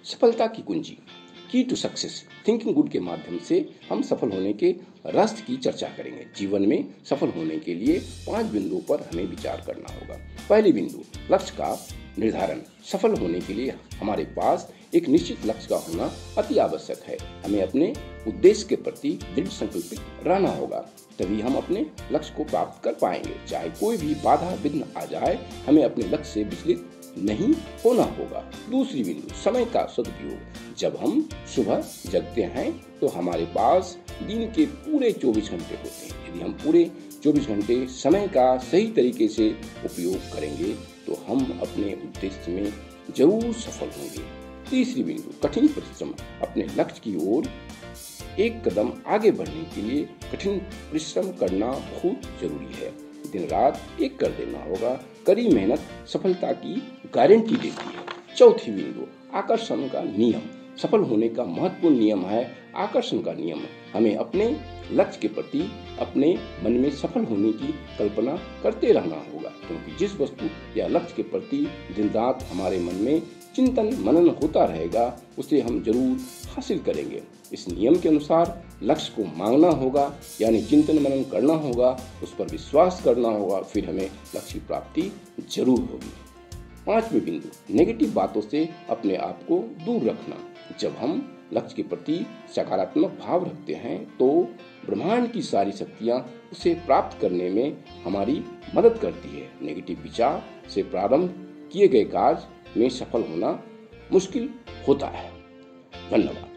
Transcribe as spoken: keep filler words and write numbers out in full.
सफलता की कुंजी की टू सक्सेस थिंकिंग गुड के माध्यम से हम सफल होने के रहस्य की चर्चा करेंगे। जीवन में सफल होने के लिए पांच बिंदुओं पर हमें विचार करना होगा। पहली बिंदु, लक्ष्य का निर्धारण। सफल होने के लिए हमारे पास एक निश्चित लक्ष्य का होना अति आवश्यक है। हमें अपने उद्देश्य के प्रति दृढ़ संकल्पित रहना होगा, तभी हम अपने लक्ष्य को प्राप्त कर पाएंगे। चाहे कोई भी बाधा विघ्न आ जाए, हमें अपने लक्ष्य से विचलित नहीं होना होगा। दूसरी बिंदु, समय का सदुपयोग। जब हम सुबह जगते हैं तो हमारे पास दिन के पूरे चौबीस घंटे होते हैं। यदि हम पूरे चौबीस घंटे समय का सही तरीके से उपयोग करेंगे तो हम अपने उद्देश्य में जरूर सफल होंगे। तीसरी बिंदु, कठिन परिश्रम। अपने लक्ष्य की ओर एक कदम आगे बढ़ने के लिए कठिन परिश्रम करना बहुत जरूरी है। दिन रात एक कर देना होगा। कड़ी मेहनत सफलता की गारंटी देती है। चौथी बिंदु, आकर्षण का नियम। सफल होने का महत्वपूर्ण नियम है आकर्षण का नियम। हमें अपने लक्ष्य के प्रति अपने मन में सफल होने की कल्पना करते रहना होगा, क्योंकि जिस वस्तु या लक्ष्य के प्रति दिन रात हमारे मन में चिंतन मनन होता रहेगा, उसे हम जरूर हासिल करेंगे। इस नियम के अनुसार लक्ष्य को मांगना होगा, यानी चिंतन मनन करना होगा, उस पर विश्वास करना होगा, फिर हमें लक्ष्य की प्राप्ति जरूर होगी। पांचवी बिंदु, नेगेटिव बातों से अपने आप को दूर रखना। जब हम लक्ष्य के प्रति सकारात्मक भाव रखते हैं तो ब्रह्मांड की सारी शक्तियां उसे प्राप्त करने में हमारी मदद करती है। नेगेटिव विचार से प्रारंभ किए गए कार्य में सफल होना मुश्किल होता है। धन्यवाद।